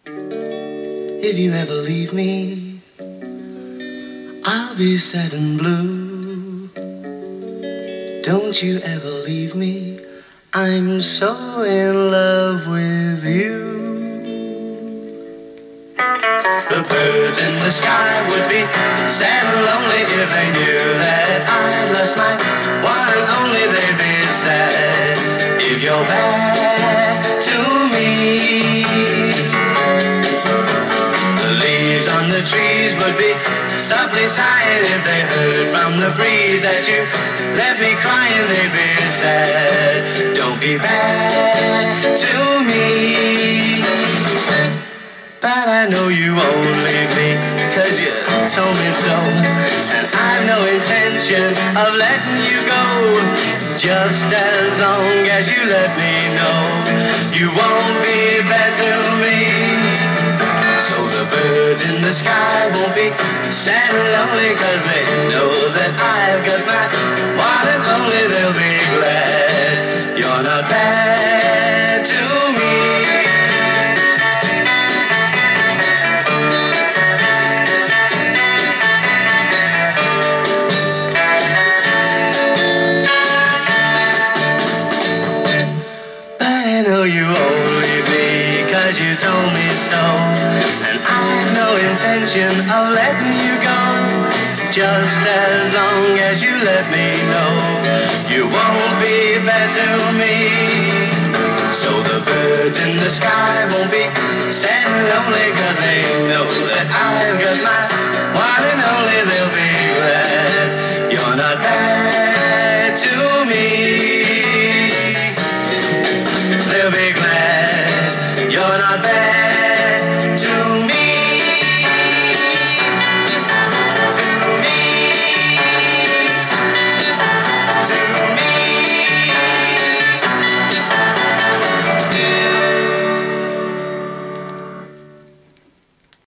If you ever leave me, I'll be sad and blue. Don't you ever leave me, I'm so in love with you. The birds in the sky would be sad and lonely if they knew that I lost my one and only. They'd be sad if you're bad to me. The leaves on the trees would be softly sighing if they heard from the breeze that you left me crying. They'd be sad. Don't be bad to me. But I know you won't leave me, 'cause you told me so. And I've no intention of letting you go, just as long as you let me know you won't be bad to me. So the birds in the sky won't be sad and lonely, 'cause they know that I've got my one and only. They'll be glad you're not bad to me. You won't leave me, 'cause you told me so. And I've no intention of letting you go, just as long as you let me know you won't be bad to me. So the birds in the sky won't be sad and lonely, 'cause they know that I've got my one and only. They'll be glad you're not bad to me. They'll be glad you're not bad.